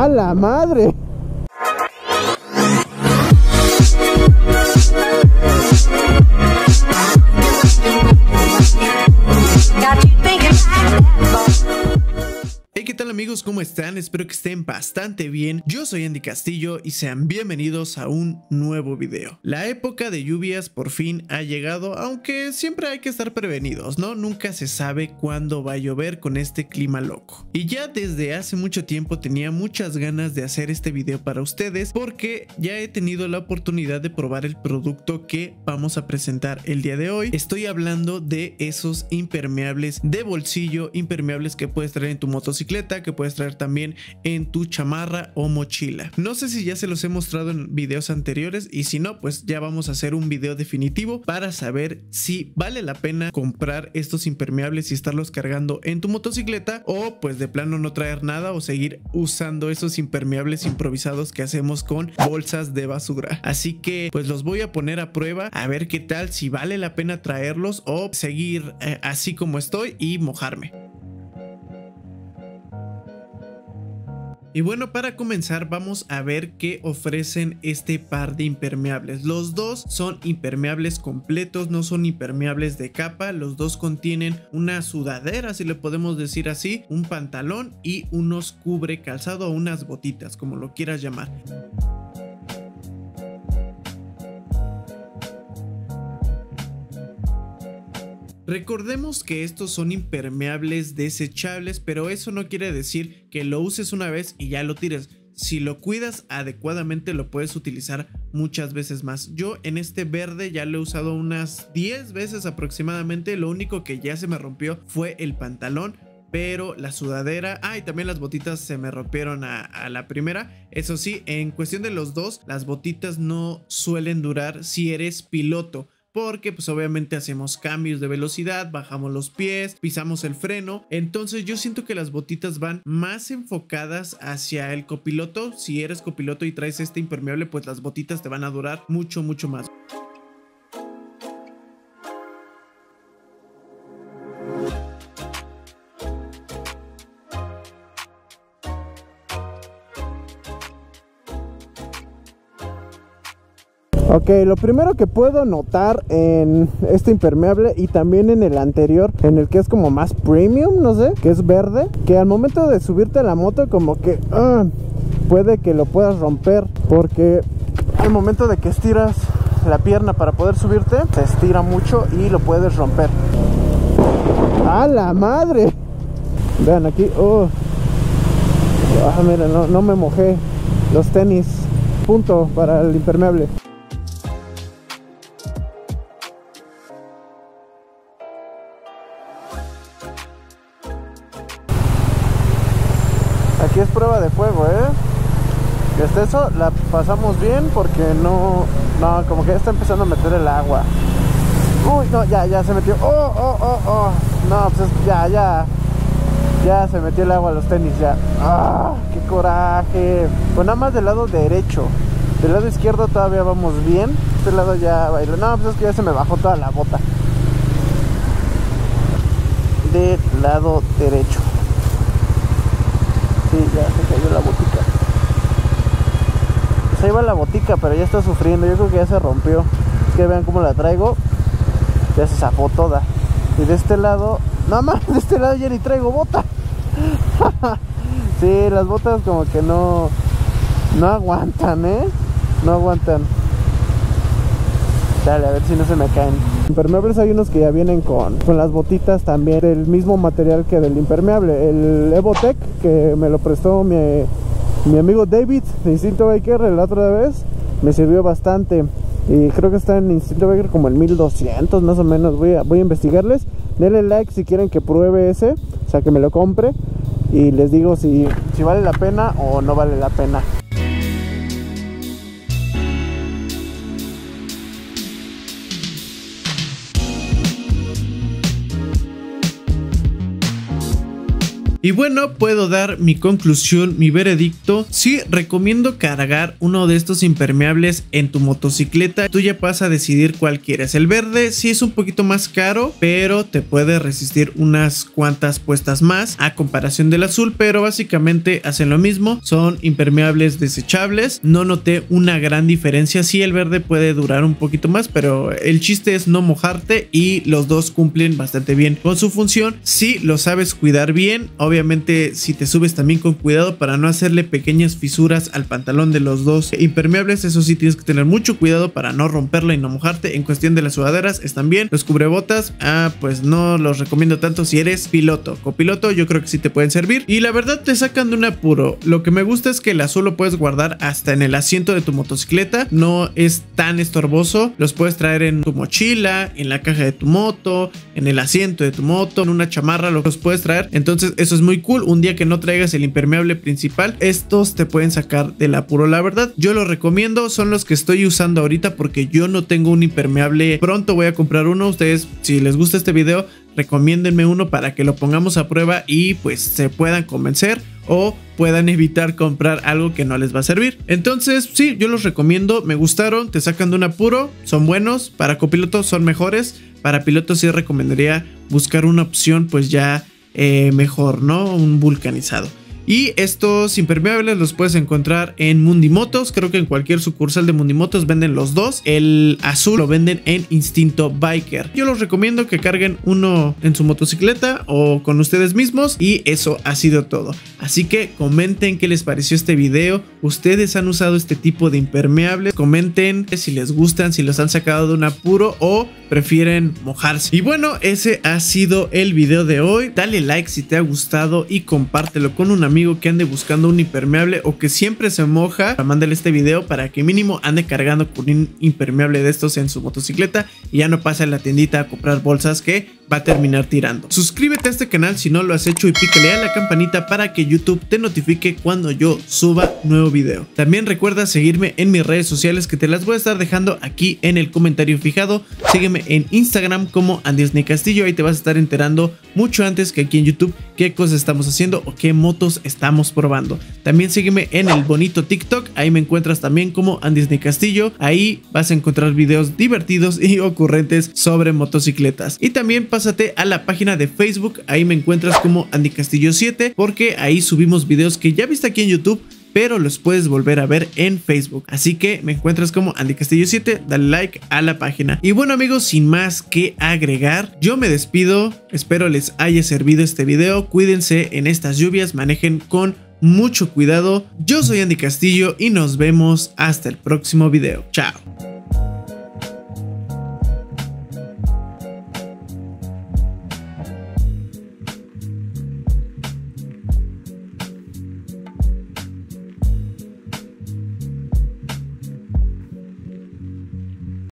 ¡A la madre! Hey, ¿qué tal amigos? ¿Cómo están? Espero que estén bastante bien. Yo soy Andy Castillo y sean bienvenidos a un nuevo video. La época de lluvias por fin ha llegado, aunque siempre hay que estar prevenidos, ¿no? Nunca se sabe cuándo va a llover con este clima loco. Y ya desde hace mucho tiempo tenía muchas ganas de hacer este video para ustedes porque ya he tenido la oportunidad de probar el producto que vamos a presentar el día de hoy. Estoy hablando de esos impermeables de bolsillo, impermeables que puedes traer en tu motocicleta, que puedes traer también en tu chamarra o mochila. No sé si ya se los he mostrado en videos anteriores, y si no, pues ya vamos a hacer un video definitivo para saber si vale la pena comprar estos impermeables y estarlos cargando en tu motocicleta, o pues de plano no traer nada o seguir usando esos impermeables improvisados que hacemos con bolsas de basura. Así que pues los voy a poner a prueba a ver qué tal, si vale la pena traerlos o seguir así como estoy y mojarme. Y bueno, para comenzar vamos a ver qué ofrecen este par de impermeables. Los dos son impermeables completos, no son impermeables de capa. Los dos contienen una sudadera, si le podemos decir así, un pantalón y unos cubre calzado o unas botitas, como lo quieras llamar. Recordemos que estos son impermeables desechables, pero eso no quiere decir que lo uses una vez y ya lo tires. Si lo cuidas adecuadamente lo puedes utilizar muchas veces más. Yo en este verde ya lo he usado unas 10 veces aproximadamente. Lo único que ya se me rompió fue el pantalón, pero la sudadera, y también las botitas se me rompieron a la primera. Eso sí, en cuestión de los dos, las botitas no suelen durar si eres piloto, porque pues obviamente hacemos cambios de velocidad, bajamos los pies, pisamos el freno. Entonces yo siento que las botitas van más enfocadas hacia el copiloto. Si eres copiloto y traes este impermeable, pues las botitas te van a durar mucho más. Ok, lo primero que puedo notar en este impermeable y también en el anterior, en el que es como más premium, no sé, que es verde, que al momento de subirte a la moto como que puede que lo puedas romper, porque al momento de que estiras la pierna para poder subirte, se estira mucho y lo puedes romper. ¡A la madre! Vean aquí, mira, no me mojé los tenis, punto para el impermeable. Aquí es prueba de fuego, eso la pasamos bien porque no, como que ya está empezando a meter el agua. Uy, no, ya se metió. No, pues ya se metió el agua a los tenis, ya. Qué coraje. Pues nada más del lado derecho. Del lado izquierdo todavía vamos bien. Este lado ya bailó. No, pues es que ya se me bajó toda la bota. Del lado derecho. Sí, ya se cayó la botica. Pues ahí va la botica, pero ya está sufriendo. Yo creo que ya se rompió. Es que vean cómo la traigo. Ya se zafó toda. Y de este lado, nada más de este lado ya ni traigo bota. Sí, las botas como que no aguantan, no aguantan. Dale, a ver si no se me caen. Impermeables hay unos que ya vienen con las botitas también del mismo material que del impermeable. El Evotech, que me lo prestó mi amigo David de Instinto Biker la otra vez, me sirvió bastante. Y creo que está en Instinto Biker como en 1200 más o menos. Voy a investigarles. Denle like si quieren que pruebe ese, o sea que me lo compre. Y les digo si vale la pena o no vale la pena. Y bueno, puedo dar mi conclusión, mi veredicto. Sí, recomiendo cargar uno de estos impermeables en tu motocicleta. Tú ya vas a decidir cuál quieres. El verde sí es un poquito más caro, pero te puede resistir unas cuantas puestas más a comparación del azul, pero básicamente hacen lo mismo. Son impermeables desechables. No noté una gran diferencia. Sí, el verde puede durar un poquito más, pero el chiste es no mojarte y los dos cumplen bastante bien con su función si lo sabes cuidar bien. Obviamente si te subes también con cuidado para no hacerle pequeñas fisuras al pantalón de los dos impermeables. Eso sí, tienes que tener mucho cuidado para no romperlo y no mojarte. En cuestión de las sudaderas están bien. Los cubrebotas, pues no los recomiendo tanto si eres piloto. Copiloto yo creo que sí te pueden servir y la verdad te sacan de un apuro. Lo que me gusta es que el azul lo puedes guardar hasta en el asiento de tu motocicleta. No es tan estorboso. Los puedes traer en tu mochila, en la caja de tu moto, en el asiento de tu moto, en una chamarra los puedes traer. Entonces eso es muy cool. Un día que no traigas el impermeable principal, estos te pueden sacar del apuro. La verdad yo los recomiendo, son los que estoy usando ahorita porque yo no tengo un impermeable. Pronto voy a comprar uno. Ustedes, si les gusta este video, recomiéndenme uno para que lo pongamos a prueba y pues se puedan convencer o puedan evitar comprar algo que no les va a servir. Entonces sí, yo los recomiendo, me gustaron, te sacan de un apuro, son buenos. Para copilotos son mejores, para pilotos sí recomendaría buscar una opción pues ya mejor, ¿no? Un vulcanizado. Y estos impermeables los puedes encontrar en Mundimotos. Creo que en cualquier sucursal de Mundimotos venden los dos. El azul lo venden en Instinto Biker. Yo los recomiendo que carguen uno en su motocicleta o con ustedes mismos. Y eso ha sido todo. Así que comenten qué les pareció este video. ¿Ustedes han usado este tipo de impermeables? Comenten si les gustan, si los han sacado de un apuro o prefieren mojarse. Y bueno, ese ha sido el video de hoy. Dale like si te ha gustado y compártelo con un amigo que ande buscando un impermeable o que siempre se moja. Mándale este video para que mínimo ande cargando con un impermeable de estos en su motocicleta y ya no pase a la tiendita a comprar bolsas que va a terminar tirando. Suscríbete a este canal si no lo has hecho y pícale a la campanita para que YouTube te notifique cuando yo suba nuevo video. También recuerda seguirme en mis redes sociales que te las voy a estar dejando aquí en el comentario fijado. Sígueme en Instagram como Andy Castillo, ahí te vas a estar enterando mucho antes que aquí en YouTube qué cosas estamos haciendo o qué motos estamos probando. También sígueme en el bonito TikTok, ahí me encuentras también como Andy Castillo, ahí vas a encontrar videos divertidos y ocurrentes sobre motocicletas. Y también pásate a la página de Facebook, ahí me encuentras como Andy Castillo 7 porque ahí subimos videos que ya viste aquí en YouTube, pero los puedes volver a ver en Facebook. Así que me encuentras como Andy Castillo 7, dale like a la página. Y bueno amigos, sin más que agregar, yo me despido, espero les haya servido este video, cuídense en estas lluvias, manejen con mucho cuidado. Yo soy Andy Castillo y nos vemos hasta el próximo video. Chao.